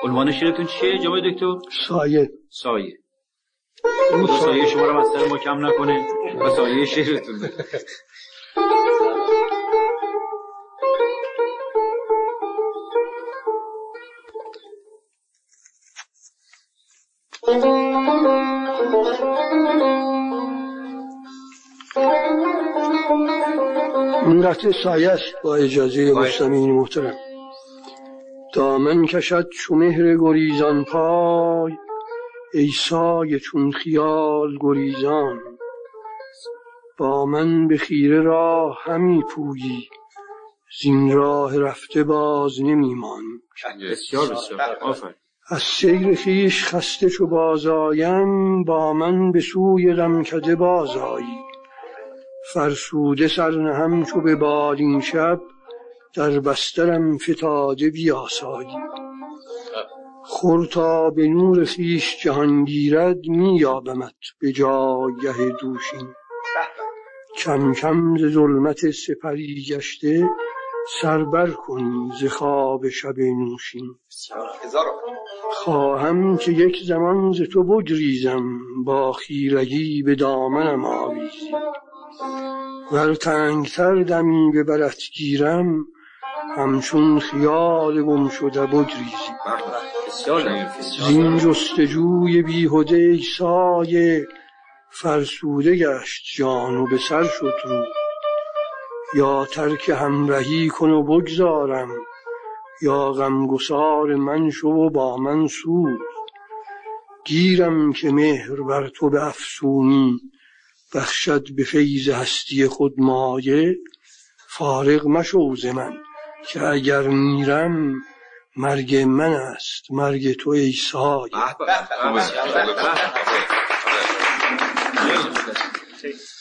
عنوان شعرتون چیه جناب دکتر؟ سایه. سایه. اون سایه شما رو از سر ما کم نکنه و سایه شعرتون. این قطعه سایه است با اجازه مستمعین محترم. دامن کشد چو مهر گریزان پای، ای سایه چون خیال گریزان. با من به خیره راه همی پویی، زین راه رفته باز نمیمانی. بسیار بسیار آفرین. از سیر خویش خسته چو بازآیم، با من به سوی غمکده بازآیی. فرسوده سر نهم چو به بالین شب، در بسترم فتاده بیاسایی. خور تا به نور خویش جهان گیرد، می یابمت به جایگه دوشین. کم کم ز ظلمت سپری گشته، سر بر کنی ز خواب شب نوشین. خواهم که یک زمان ز تو بگریزم، با خیرگی به دامنم آویزی. ور تنگتر دمی به برت گیرم، همچون خیال گم شده بگریزی. زین جستجوی بیهده ای سایه، فرسوده گشت جان و به سر شد رو. یا ترک همرهی کن و بگذارم، یا غمگسار من شو و با من سوز. گیرم که مهر بر تو به افسونی، بخشد به فیض هستی خود مایه. فارغ مشو ز من که اگر میرم، مرگ من است مرگ تو ای سایه.